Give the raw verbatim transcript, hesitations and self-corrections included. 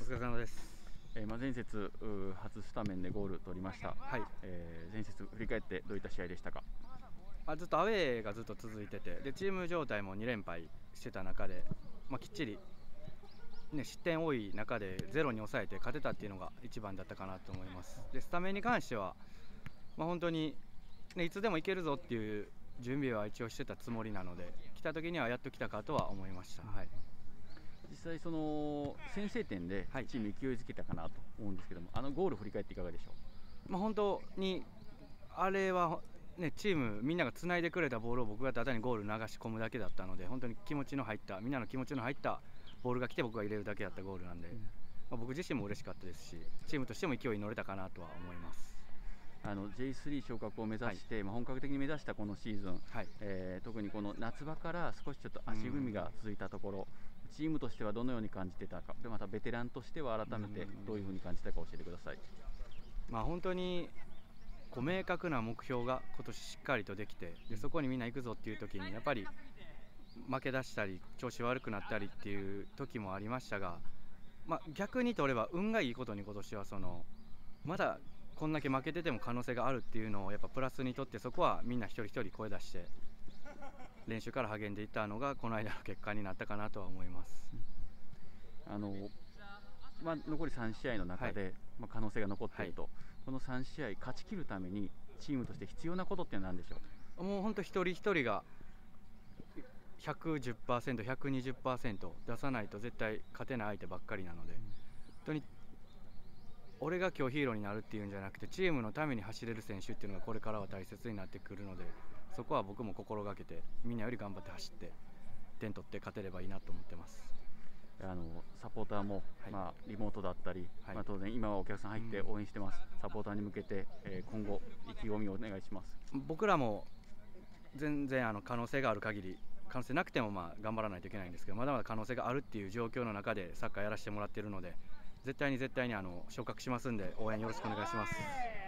疲れ様です。 えーまあ、前節初スタメンでゴール取りました、 はい。 えー、前節振り返ってどういった試合でしたか？ まあ、ずっとアウェーがずっと続いてて、でチーム状態もに連敗してた中で、まあ、きっちり、ね、失点多い中でゼロに抑えて勝てたっていうのが一番だったかなと思います。でスタメンに関しては、まあ、本当に、ね、いつでもいけるぞっていう準備は一応してたつもりなので、来た時にはやっと来たかとは思いました。はい、 実際その先制点ではいチーム勢いづけたかなと思うんですけども、あのゴール振り返っていかがでしょまあ、本当にあれは、ね、チームみんながつないでくれたボールを僕がただにゴール流し込むだけだったので、本当に気持ちの入ったみんなの気持ちの入ったボールが来て僕が入れるだけだったゴールなんで、 うんまあ、僕自身も嬉しかったですし、チームとしても勢いに乗れたかなとは思います。 う？あの ジェイスリー 昇格を目指して、はい、まあ、本格的に目指したこのシーズン、 はい、 えー、特にこの夏場から少しちょっと足踏みが続いたところ、チームとしてはどのように感じてたか、でまたベテランとしては改めてどういうふうに感じたか教えてください。 まあ、本当にこう明確な目標が今年しっかりとできて、でそこにみんな行くぞっていう時にやっぱり負け出したり調子悪くなったりっていう時もありましたが、まあ、逆に取れば運がいいことに今年はそのまだこんだけ負けてても可能性があるっていうのをやっぱプラスにとって、そこはみんな一人一人声出して練習から励んでいったのがこの間の結果になったかなとは思います。 あのまあ、残りさん試合の中で、はい、まあ、可能性が残っていると、はい、このさん試合勝ち切るためにチームとして必要なことって何でしょう？もう本当一人一人が ひゃくじゅっパーセント、ひゃくにじゅっパーセント 出さないと絶対勝てない相手ばっかりなので、うん、本当に俺が今日ヒーローになるっていうんじゃなくて、チームのために走れる選手っていうのがこれからは大切になってくるので、そこは僕も心がけてみんなより頑張って走って点取って勝てればいいなと思ってます。 あのサポーターも、はい、まあ、リモートだったり、はい、まあ、当然今はお客さん入って応援してます、うん、サポーターに向けて、えー、今後意気込みをお願いします。 僕らも全然あの可能性がある限り、可能性なくてもまあ頑張らないといけないんですけど、まだまだ可能性があるっていう状況の中でサッカーやらせてもらっているので、絶対に絶対にあの昇格しますんで応援よろしくお願いします。